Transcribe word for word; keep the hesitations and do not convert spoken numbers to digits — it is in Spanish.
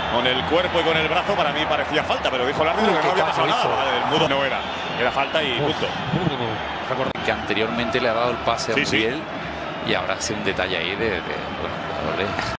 con el cuerpo y con el brazo, para mí parecía falta, pero dijo el árbitro que no había pasado nada. El mudo no era, era falta y punto. Que anteriormente le ha dado el pase a Sí, sí. Muriel y ahora hace un detalle ahí de, de bueno, jugadores.